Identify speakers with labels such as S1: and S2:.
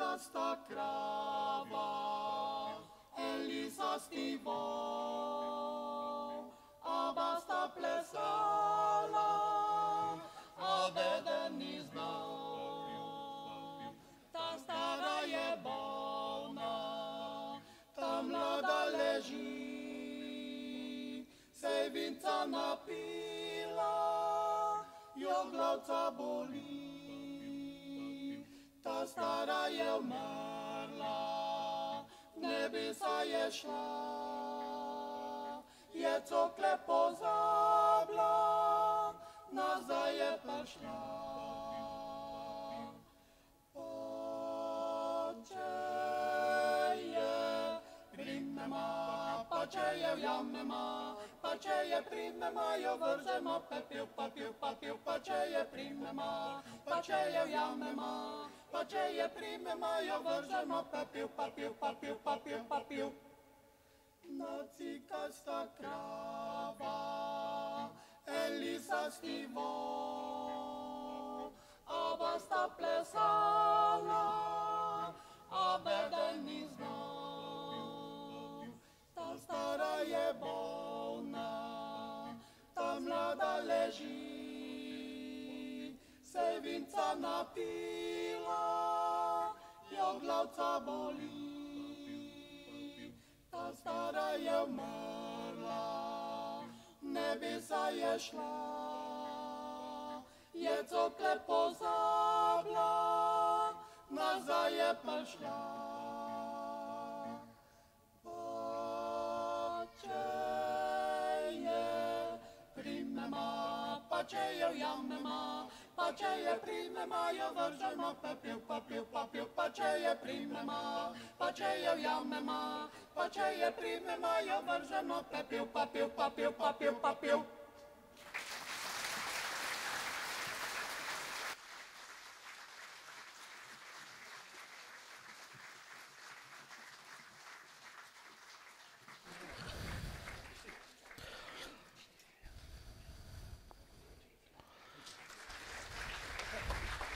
S1: sta krava, Elisa stivo, aba sta plesala, a beden ni znao. Ta stara je bolna, ta mlada leži, se vinca napila, jo glavca boli. Ta stara je umrla, v nebesa je šla, je cokle pozabila, nazaj je prišla. Pačeje, prime ma, pačeje v jame ma, pačeje prime ma, jo vrzemo pepil, papil, papil, pačeje prime ma, pačeje v jame ma, pačeje prime ma, jo vrzemo pepil, papil, papil, papil, papil. Na cikasta krava, Elisa stivo, aba sta plesala, a beden ni znao. Ta stara je bolna, ta mlada leži, se vinca napila, jo glavca boli. Ta stara je umrla, v nebesa je šla, je cokle pozabila, nazaj je prišla. Pačeje, prime ma, pačeje v jame ma, pačeje prime ma, jo vržemo pepil, papil, papil, pačeje prime ma, pačeje v jame ma, pačeje prime ma, jo vržemo pepil, papil, papil, papil, papil.